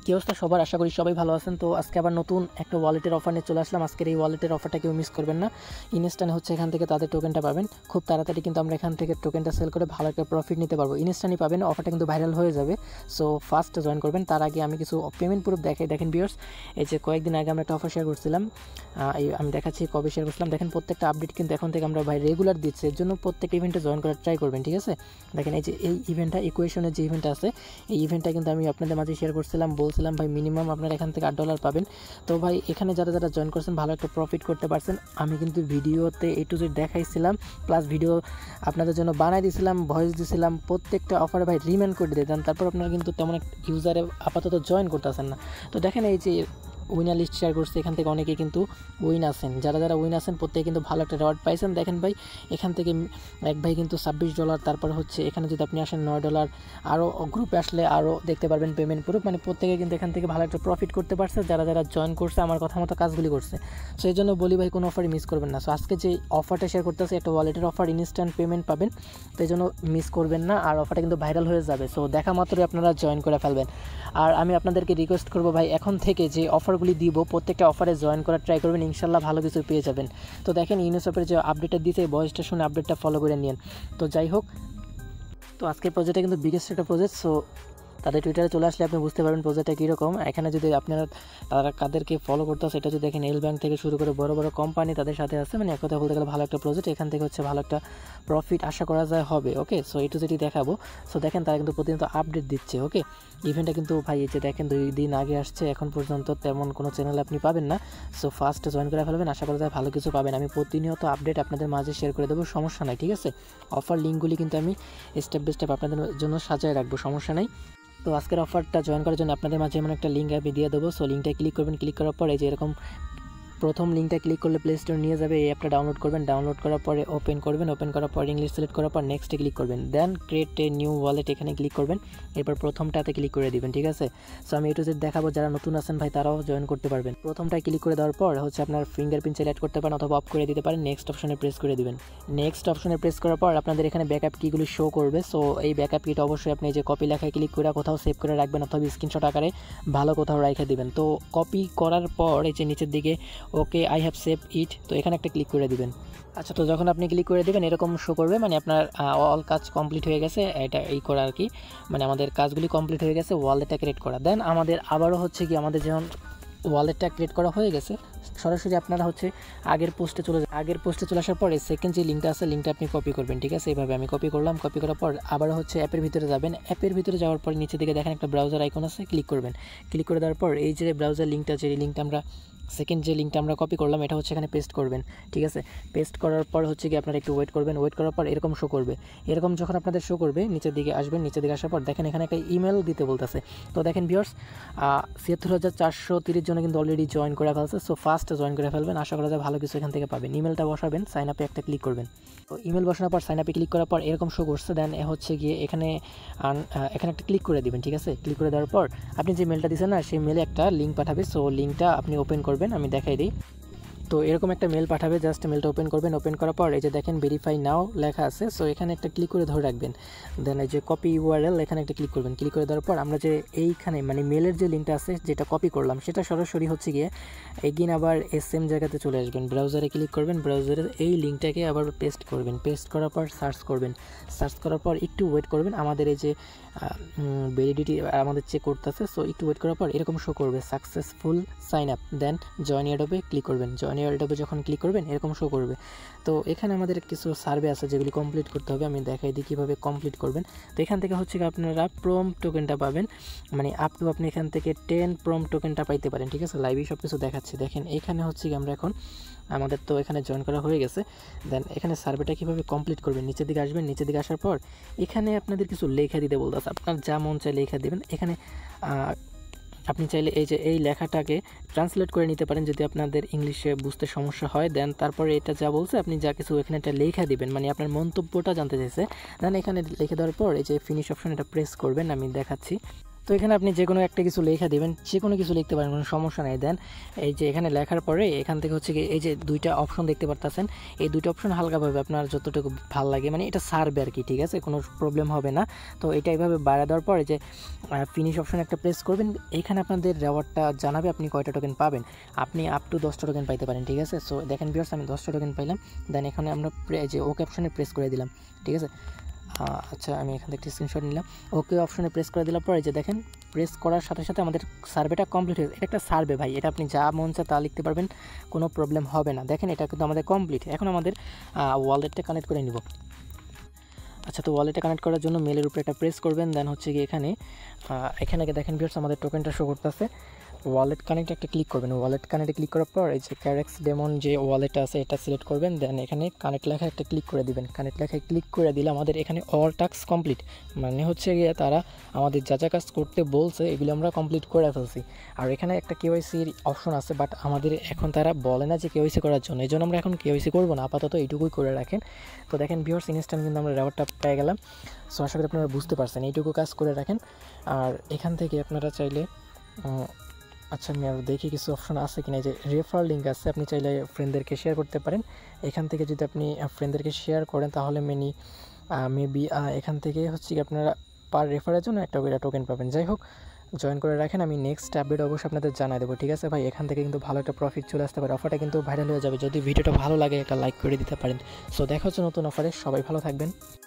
কি অবস্থা সবার, আশা করি সবাই ভালো আছেন। তো আজকে আবার নতুন একটা ওয়ালেটের অফার নিয়ে চলে আসলাম। আজকের এই ওয়ালেটের অফারটা কেউ মিস করবেন না। ইনস্ট্যান্ট হচ্ছে এখান থেকে তাদের টোকেনটা পাবেন খুব তাড়াতাড়ি, কিন্তু আমরা এখান থেকে টোকেনটা সেল করে ভালো একটা প্রফিট নিতে পারবো। ইনস্ট্যান্টই পাবেন, অফারটা কিন্তু ভাইরাল হয়ে যাবে। সো ফার্স্ট জয়েন করবেন। তার আগে আমি কিছু পেমেন্ট প্রুফ দেখাই। দেখেন ভিউয়ার্স, এই যে কয়েকদিন আগে আমরা একটা অফার শেয়ার করছিলাম, আমি দেখাচ্ছি কবে শেয়ার করছিলাম। দেখেন প্রত্যেকটা আপডেট কিন্তু এখন থেকে আমরা ভাই রেগুলার দিচ্ছি, এর জন্য প্রত্যেকটা ইভেন্টে জয়েন করার ট্রাই করবেন, ঠিক আছে। দেখেন এই যে এই ইভেন্টটা, ইকুয়েশনের যে ইভেন্টটা আছে, এই ইভেন্টটা কিন্তু আমি আপনাদের মাঝে শেয়ার করছিলাম, বলছিলাম ভাই মিনিমাম আপনারা এখান থেকে $8 পাবেন। তো ভাই এখানে যারা যারা জয়েন করছেন ভালো একটা প্রফিট করতে পারছেন। আমি কিন্তু ভিডিওতে A to Z দেখাইছিলাম, প্লাস ভিডিও আপনাদের জন্য বানাই দিয়েছিলাম, ভয়েস দিয়েছিলাম। প্রত্যেকটা অফারে ভাই রিমাইন্ড করে দিতেন, তারপর আপনারা কিন্তু তেমন একটা ইউজারে আপাতত জয়েন করতেছেন না। তো দেখেন এই যে উইনার লিস্ট শেয়ার করছে, এখান থেকে অনেকে কিন্তু উইন আছেন। যারা যারা উইন আছেন প্রত্যেকে কিন্তু ভালো একটা রিওয়ার্ড পাইছেন। দেখেন ভাই এখান থেকে এক ভাই কিন্তু $26, তারপর হচ্ছে এখানে যদি আপনি আসেন $9, আরও গ্রুপে আসলে আরও দেখতে পারবেন পেমেন্ট প্রুফ। মানে প্রত্যেকে কিন্তু এখান থেকে ভালো একটা প্রফিট করতে পারছে যারা যারা জয়েন করছে, আমার কথা মতো কাজগুলি করছে। সো এই জন্য বলি ভাই কোনো অফারই মিস করবেন না। সো আজকে যে অফারটা শেয়ার করতেছে একটা ওয়ালেটের অফার, ইনস্ট্যান্ট পেমেন্ট পাবেন, তো এই জন্য মিস করবেন না। আর অফারটা কিন্তু ভাইরাল হয়ে যাবে, সো দেখা মাত্রই আপনারা জয়েন করে ফেলবেন। আর আমি আপনাদেরকে রিকোয়েস্ট করবো ভাই, এখন থেকে যে অফারগুলি দিব প্রত্যেকটা অফারে জয়েন করার ট্রাই করবেন, ইনশাল্লাহ ভালো কিছু পেয়ে যাবেন। তো দেখেন ইউনিসেফের যে আপডেটটা দিয়েছে, এই ভয়েসটা শুনে আপডেটটা ফলো করে নিন। তো যাই হোক, তো আজকের প্রজেক্টটা কিন্তু বিগেস্ট একটা প্রজেক্ট। সো তাদের টুইটারে চলে আসলে আপনি বুঝতে পারবেন প্রজেক্টটা কীরকম। এখানে যদি আপনারা তারা কাদেরকে ফলো করতে হয় সেটা যদি দেখেন, এল ব্যাংক থেকে শুরু করে বড় বড় কোম্পানি তাদের সাথে আছে। মানে এক কথা বলতে গেলে ভালো একটা প্রজেক্ট, এখান থেকে হচ্ছে ভালো একটা প্রফিট আশা করা যায় হবে। ওকে, সো এটু যেটি দেখাবো। সো দেখেন তারা কিন্তু প্রতিনিয়ত আপডেট দিচ্ছে। ওকে, ইভেন্টটা কিন্তু ভাই এই যে দেখেন 2 দিন আগে আসছে, এখন পর্যন্ত তেমন কোনো চ্যানেলে আপনি পাবেন না। সো ফার্স্ট জয়েন করে ফেলবেন, আশা করা যায় ভালো কিছু পাবেন। আমি প্রতিনিয়ত আপডেট আপনাদের মাঝে শেয়ার করে দেবো, সমস্যা নাই, ঠিক আছে। অফার লিঙ্কগুলি কিন্তু আমি স্টেপ বাই স্টেপ আপনাদের জন্য সাজায় রাখবো, সমস্যা নাই। তো আজকের অফারটা জয়েন করার জন্য আপনাদের মাঝে এমন একটা লিঙ্ক আমি দিয়ে দেবো। সো লিঙ্কটা ক্লিক করবেন, ক্লিক করার পরে যে এরকম প্রথম লিঙ্কটা ক্লিক করলে প্লে স্টোর নিয়ে যাবে। এই অ্যাপটা ডাউনলোড করবেন, ডাউনলোড করার পরে ওপেন করবেন, ওপেন করার পর ইংলিশ সিলেক্ট করার পর নেক্সটে ক্লিক করবেন, then create a new wallet এখানে ক্লিক করবেন। এরপর প্রথমটাতে ক্লিক করে দিবেন, ঠিক আছে। সো আমি A to Z দেখাবো, যারা নতুন আছেন ভাই তারাও জয়েন করতে পারবেন। প্রথমটায় ক্লিক করে দেওয়ার পর হচ্ছে আপনার ফিঙ্গারপ্রিন্ট অ্যাড করতে পারেন অথবা অফ করে দিতে পারেন। নেক্সট অপশনে প্রেস করে দিবেন। নেক্সট অপশনে প্রেস করার পর আপনাদের এখানে ব্যাকআপ কিগুলি শো করবে। সো এই ব্যাকআপ কিটা অবশ্যই আপনি যে কপি লেখায় ক্লিক করে কোথাও সেভ করে রাখবেন অথবা স্ক্রিনশট আকারে ভালো কোথাও রেখে দিবেন। তো কপি করার পর এই যে নিচের দিকে okay I have save it, তো এখানে একটা ক্লিক করে দিবেন। আচ্ছা, তো যখন আপনি ক্লিক করে দিবেন এরকম শো করবে, মানে আপনার অল কাজ কমপ্লিট হয়ে গেছে। এটা এই করা আর কি, মানে আমাদের কাজগুলি কমপ্লিট হয়ে গেছে, ওয়ালেটটা ক্রিয়েট করা। দেন আমাদের আবারও হচ্ছে কি, আমাদের যখন ওয়ালেটটা ক্রিয়েট করা হয়ে গেছে, সরাসরি আপনারা হচ্ছে আগের পোস্টে চলে আসার পরে সেকেন্ড যে লিঙ্কটা আছে, লিঙ্কটা আপনি কপি করবেন, ঠিক আছে। এইভাবে আমি কপি করলাম। কপি করার পর আবারও হচ্ছে অ্যাপের ভিতরে যাবেন। অ্যাপের ভিতরে যাওয়ার পর নিচে দিকে দেখেন একটা ব্রাউজার আইকন আছে, ক্লিক করবেন। ক্লিক করে দেওয়ার পর এই যে ব্রাউজার লিঙ্কটা, যে লিঙ্কটা আমরা সেকেন্ড যে লিঙ্কটা আমরা কপি করলাম, এটা হচ্ছে এখানে পেস্ট করবেন, ঠিক আছে। পেস্ট করার পর হচ্ছে কি আপনারা একটু ওয়েট করবেন। ওয়েট করার পর এরকম শো করবে। এরকম যখন আপনাদের শো করবে নিচের দিকে আসবেন। নিচের দিকে আসার পর দেখেন এখানে একটা ইমেল দিতে বলতেছে। তো দেখেন ভিউয়ার্স, ৭৬,৪৩০ জনে কিন্তু অলরেডি জয়েন করে ফেলছে। সো ফার্স্ট জয়েন করে ফেলবেন, আশা করা যায় ভালো কিছু এখান থেকে পাবেন। ইমেলটা বসাবেন, সাইন আপে একটা ক্লিক করবেন। তো ইমেল বসানোর পর সাইন আপে ক্লিক করার পর এরকম শো করছে। দেন হচ্ছে গিয়ে এখানে একটা ক্লিক করে দিবেন, ঠিক আছে। ক্লিক করে দেওয়ার পর আপনি যে মেলটা দিচ্ছেন না, সেই মেলে একটা লিঙ্ক পাঠাবে। সো লিঙ্কটা আপনি ওপেন করবেন, আমি দেখাই দিই। তো এরকম একটা মেল পাঠাবে, জাস্ট মেলটা ওপেন করবেন। ওপেন করার পর এই যে দেখেন ভেরিফাই নাও লেখা আছে। সো এখানে একটা ক্লিক করে ধরে রাখবেন। দেন এই যে কপি ইউআরএল, এখানে একটা ক্লিক করবেন। ক্লিক করে দেওয়ার পর আমরা যে এইখানে মানে মেলের যে লিঙ্কটা আছে যেটা কপি করলাম, সেটা সরাসরি হচ্ছে গিয়ে এগিন আবার সেম জায়গাতে চলে আসবেন। ব্রাউজারে ক্লিক করবেন, ব্রাউজারে এই লিঙ্কটাকে আবার পেস্ট করবেন। পেস্ট করার পর সার্চ করবেন। সার্চ করার পর একটু ওয়েট করবেন, আমাদের এই যে ভ্যালিডিটি আমাদের চেক করতেছে। সো একটু ওয়েট করার পর এরকম শো করবে successful sign up. Then join এয়ারড্রপে ক্লিক করবেন। জয়েন এয়ারড্রপে যখন ক্লিক করবেন এরকম শো করবে। তো এখানে আমাদের কিছু সার্ভে আছে যেগুলি কমপ্লিট করতে হবে, আমি দেখাই দিই কীভাবে কমপ্লিট করবেন। তো এখান থেকে হচ্ছে আপনারা প্রম টোকেনটা পাবেন, মানে আপ টু আপনি এখান থেকে 10 প্রম টোকেনটা পাইতে পারেন, ঠিক আছে। লাইভে সব কিছু দেখাচ্ছি। দেখেন এখানে হচ্ছে আমরা এখন আমাদের তো এখানে জয়েন করা হয়ে গেছে। দেন এখানে সার্ভেটা কীভাবে কমপ্লিট করবেন, নিচের দিকে আসবেন। নিচের দিকে আসার পর এখানে আপনাদের কিছু লেখা দিতে বলতেছে, আপনার যা মন চাই লেখা দেবেন। এখানে আপনি চাইলে এই যে এই লেখাটাকে ট্রান্সলেট করে নিতে পারেন যদি আপনাদের ইংলিশে বুঝতে সমস্যা হয়। দেন তারপরে এটা যা বলছে আপনি যা কিছু এখানে একটা লেখা দিবেন, মানে আপনার মন্তব্যটা জানতে চাইছে। দেন এখানে লিখে দেওয়ার পর এই যে ফিনিশ অপশন, এটা প্রেস করবেন, আমি দেখাচ্ছি। তো এখানে আপনি যে কোনো একটা কিছু লেখা দেবেন, যে কোনো কিছু লিখতে পারেন, কোনো সমস্যা নেই। দেন এই যে এখানে লেখার পরে এখান থেকে হচ্ছে কি এই যে দুইটা অপশন দেখতে পারতেছেন, এই দুইটা অপশন হালকাভাবে আপনার যতটুকু ভালো লাগে, মানে এটা সারবে আর কি, ঠিক আছে, কোনো প্রবলেম হবে না। তো এটা এইভাবে বাড়া দেওয়ার পরে যে ফিনিশ অপশন একটা প্রেস করবেন, এইখানে আপনাদের রেওয়ার্ডটা জানাবে আপনি কয়টা টোকেন পাবেন। আপনি আপ টু 10টা টোকেন পাইতে পারেন, ঠিক আছে। সো দেখেন ভিউয়ার্স, আমি 10টা টোকেন পাইলাম। দেন এখানে আমরা যে ওকে অপশনে প্রেস করে দিলাম, ঠিক আছে। আচ্ছা, আমি এখান থেকে স্ক্রিনশট নিলাম। ওকে অপশনে প্রেস করে দিলার পরে যে দেখেন, প্রেস করার সাথে সাথে আমাদের সার্ভেটা কমপ্লিট হয়ে, এটা একটা সার্ভে ভাই, এটা আপনি যা মন চায় তা লিখতে পারবেন, কোনো প্রবলেম হবে না। দেখেন এটা কিন্তু আমাদের কমপ্লিট। এখন আমাদের ওয়ালেটটা কানেক্ট করে নিব। আচ্ছা, তো ওয়ালেটে কানেক্ট করার জন্য মেলের উপরে একটা প্রেস করবেন। দেন হচ্ছে কি এখানে দেখেন ভিউয়ার্স, আমাদের টোকেনটা শো করতেছে। ওয়ালেট কানেক্ট একটা ক্লিক করবেন। ওয়ালেট কানেক্টে ক্লিক করার পর এই যে ক্যারেক্স ডেমন যে ওয়ালেটটা আছে এটা সিলেক্ট করবেন। দেন এখানে কানেক্ট লেখা একটা ক্লিক করে দিবেন। কানেক্ট লেখায় ক্লিক করে দিলে আমাদের এখানে অল টাস্ক কমপ্লিট, মানে হচ্ছে গিয়ে তারা আমাদের যা যা কাজ করতে বলছে এগুলো আমরা কমপ্লিট করে ফেলছি। আর এখানে একটা কেওয়াইসির অপশন আছে, বাট আমাদের এখন তারা বলে না যে কেওয়াইসি করার জন্য, এই জন্য আমরা এখন কেওয়াইসি করবো না, আপাতত এইটুকুই করে রাখেন। তো দেখেন ভিউয়ার্স, ইনস্ট্যান্ট কিন্তু আমরা রেওয়ার্ডটা পেয়ে গেলাম। সো আশা করি আপনারা বুঝতে পারছেন, এইটুকু কাজ করে রাখেন। আর এখান থেকে আপনারা চাইলে আচ্ছা, আমি আর দেখি কিছু অপশন আছে কিনা। যে রেফার লিঙ্ক আছে, আপনি চাইলে ফ্রেন্ডদেরকে শেয়ার করতে পারেন। এখান থেকে যদি আপনি ফ্রেন্ডদেরকে শেয়ার করেন তাহলে মেবি এখান থেকে হচ্ছে কি আপনারা পার রেফারের জন্য একটা করে টোকেন পাবেন। যাই হোক, জয়েন করে রাখেন, আমি নেক্সট আপডেট অবশ্যই আপনাদের জানাই দেবো, ঠিক আছে ভাই। এখান থেকে কিন্তু ভালো একটা প্রফিট চলে আসতে পারে, অফারটা কিন্তু ভাইরাল হয়ে যাবে। যদি ভিডিওটা ভালো লাগে একটা লাইক করে দিতে পারেন। সো দেখা হচ্ছে নতুন অফারে, সবাই ভালো থাকবেন।